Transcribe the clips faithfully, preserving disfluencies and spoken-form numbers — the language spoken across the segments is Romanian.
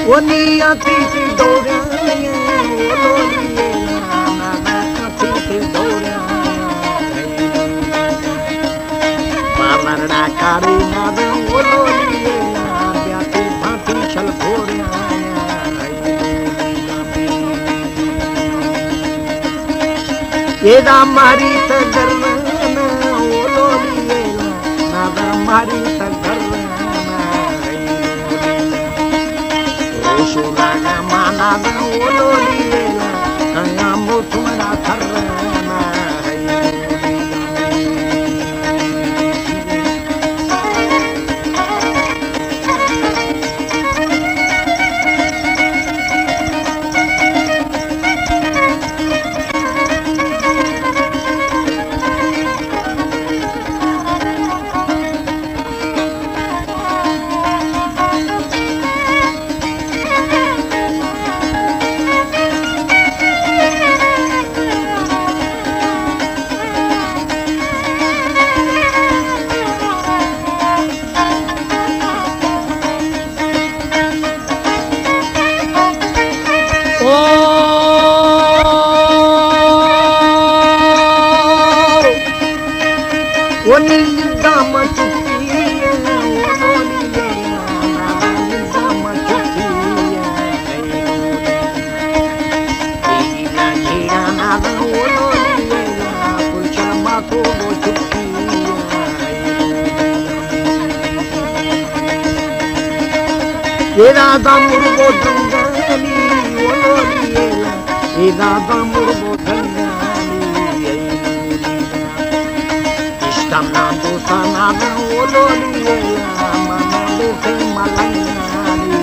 वो निया थी थी दौड़िया वो लोलिए ना थी थी दौड़िया पालरड़ा कारी ना वो लोलिए ना ब्याती भाती छल फोड़िया ये दा मारी त गरना वो लोलिए ना दा मारी त गरना Shulaga mana da ololiye kaya mutumra tharna Ida da murbo dangani ololiye Ida da murbo dangani Istamna dosana da ololiye Manale se malangani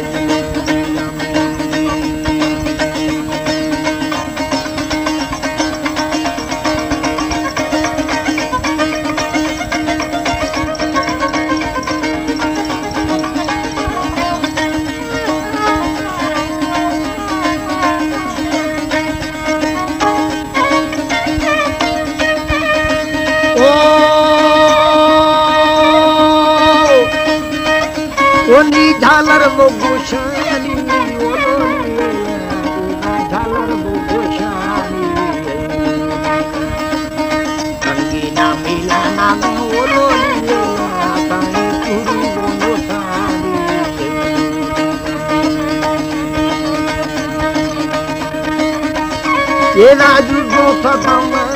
Oni झालर वो गोशानी झालर वो गोशानी कंगीना मिला ना वो ये राजू जो सदा